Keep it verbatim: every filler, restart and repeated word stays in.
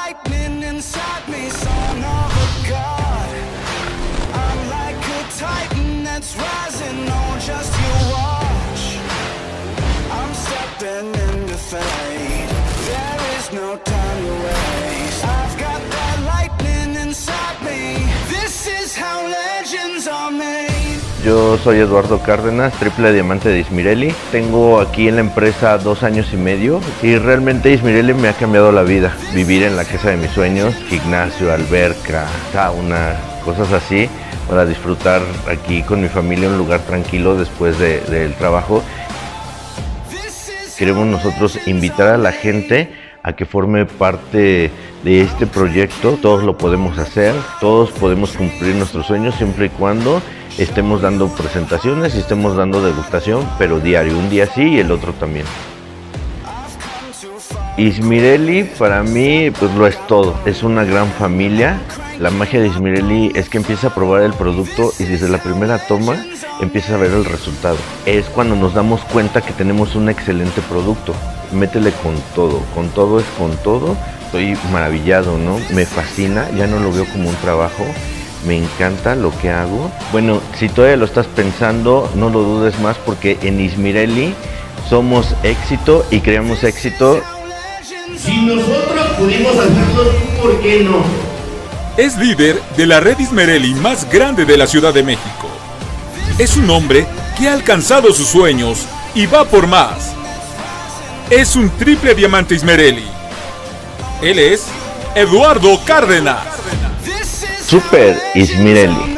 lightning inside me, son of a god. I'm like a titan that's rising, oh just you watch. I'm stepping into fate, there is no time to waste. I've got that lightning inside me, this is how legends are made. Yo soy Eduardo Cárdenas, triple diamante de Ismirelli. Tengo aquí en la empresa dos años y medio y realmente Ismirelli me ha cambiado la vida. Vivir en la casa de mis sueños, gimnasio, alberca, sauna, cosas así, para disfrutar aquí con mi familia un lugar tranquilo después de, del trabajo. Queremos nosotros invitar a la gente a que forme parte de este proyecto. Todos lo podemos hacer, todos podemos cumplir nuestros sueños siempre y cuando estemos dando presentaciones y estemos dando degustación, pero diario, un día sí y el otro también. Ismirelli para mí pues lo es todo, es una gran familia. La magia de Ismirelli es que empieza a probar el producto y desde la primera toma empieza a ver el resultado. Es cuando nos damos cuenta que tenemos un excelente producto. Métele con todo, con todo es con todo. Estoy maravillado, ¿no? Me fascina, ya no lo veo como un trabajo. Me encanta lo que hago. Bueno, si todavía lo estás pensando, no lo dudes más porque en Ismirelli somos éxito y creamos éxito. Si nosotros pudimos hacerlo, ¿por qué no? Es líder de la red Ismirelli más grande de la Ciudad de México. Es un hombre que ha alcanzado sus sueños y va por más. Es un triple diamante Ismirelli. Él es Eduardo Cárdenas. Super Ismirelli.